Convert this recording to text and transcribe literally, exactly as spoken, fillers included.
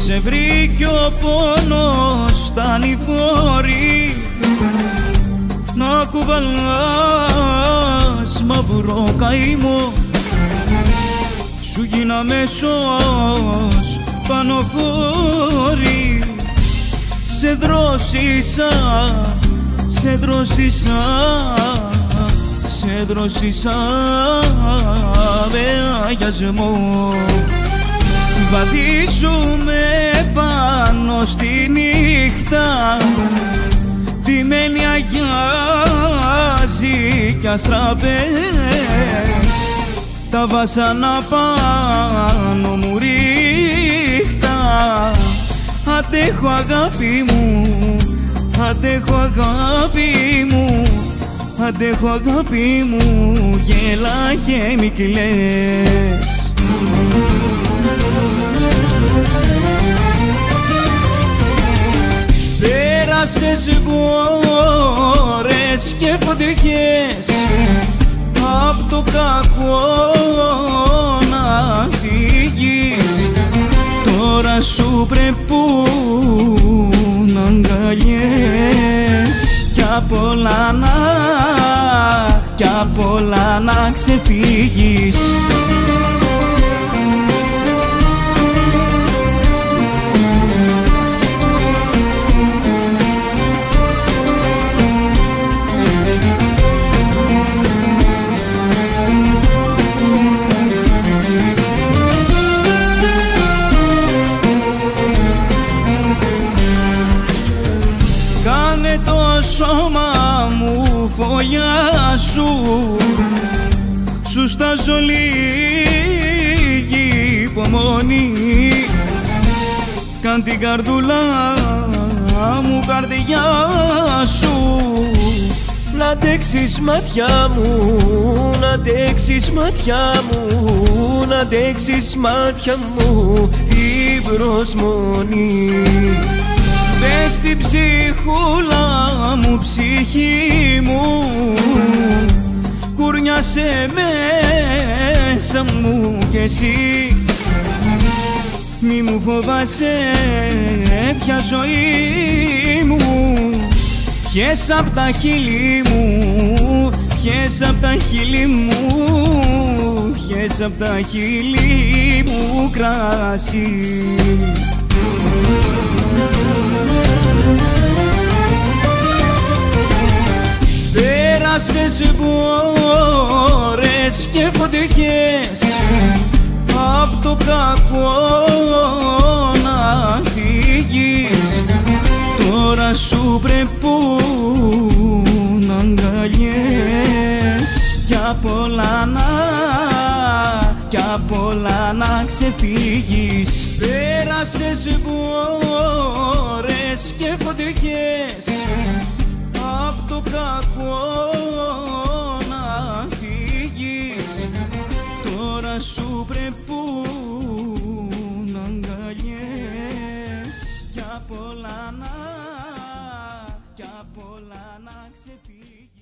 σε βρήκε ο πόνος στα νηφόρη να κουβαλάς μαύρο καημό. Σου γίνα μέσος πανοφόρη, σε δρόσισα, σε δρόσισα, σε δρόσισα με αγιασμό. Βαδίζουμε πάνω στη νύχτα, ντυμένη αγιάζει κι αστραπές, τα βάσανα πάνω μου ρίχτα. Αντέχω αγάπη μου, αντέχω αγάπη μου, αντέχω αγάπη μου, γέλα και μη κλαις. Πέρασες μπόρες και φωτιές, απ' το κακό να φύγεις. Τώρα σου πρεπούν αγκαλιές κι απ' όλα να, κι απ' όλα να ξεφύγεις. Κάνε το σώμα μου φωλιά σου, σου στάζω λίγη υπομονή. Κάν την καρδούλα μου καρδιά σου, να αντέξεις μάτια μου, να αντέξεις μάτια μου, να αντέξεις μάτια μου την προσμονή. Πες στην ψυχούλα μου, ψυχή μου, κουρνιάσαι μέσα μου κι εσύ. Μη μου φοβάσαι πια ζωή μου, πιες απ' τα χείλη μου, πιες απ' τα χείλη μου, πιες απ' τα χείλη μου κράσι. Πέρασες μπόρες και φωτιές, απ' το κακό να φύγεις. Τώρα σου πρεπούν αγκαλιές κι απ' όλα να, κι απ' όλα να ξεφύγεις. Πέρασες μπόρες και φωτιές, απ' το κακό να φύγεις. Τώρα σου πρεπούν αγκαλιές κι απ' όλα να, κι απ' όλα να ξεφύγεις.